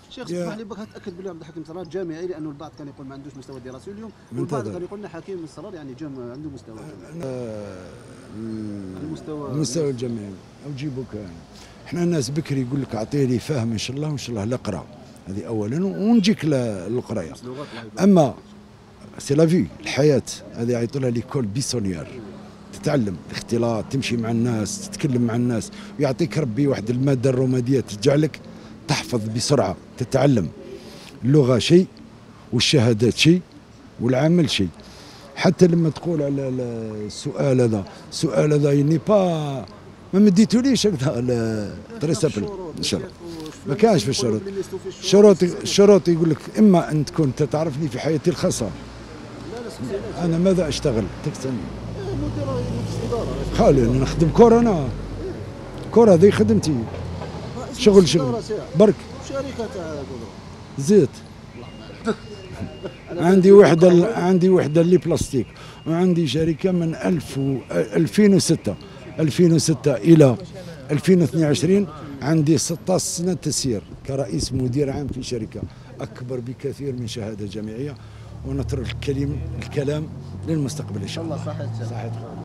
شيخ اسمح لي بك تاكد بالله عبد الحكيم صرار جامعي، لانه البعض كان يقول ما عندوش مستوى دراسي اليوم، والبعض كان يقول لنا حكيم صرار يعني عنده مستوى المستوى الجامعي او جيبوك. احنا الناس بكري يقول لك اعطيه لي فهم ان شاء الله وان شاء الله نقرا، هذه اولا ونجيك للقرايه. اما سي لا في الحياه هذه يعيطوا لها ليكول بيسونيير، تتعلم الاختلاط، تمشي مع الناس، تتكلم مع الناس، ويعطيك ربي واحد الماده الرماديه تجعلك تحفظ بسرعه، تتعلم. اللغه شيء والشهادات شيء والعمل شيء. حتى لما تقول على السؤال هذا يني با ما مديتوليش هكذا تري سابل ان شاء الله. ما كانش في الشروط يقول لك اما ان تكون تعرفني في حياتي الخاصه، انا ماذا اشتغل تكتني خالي نخدم كورة. انا كورة هذه خدمتي، شغل برك زيت. عندي وحده اللي بلاستيك، وعندي شركه من 2006 الى 2022 عندي 16 سنه تسيير كرئيس مدير عام في شركه اكبر بكثير من شهاده جامعيه، ونترك الكلام للمستقبل ان شاء الله. صحيح.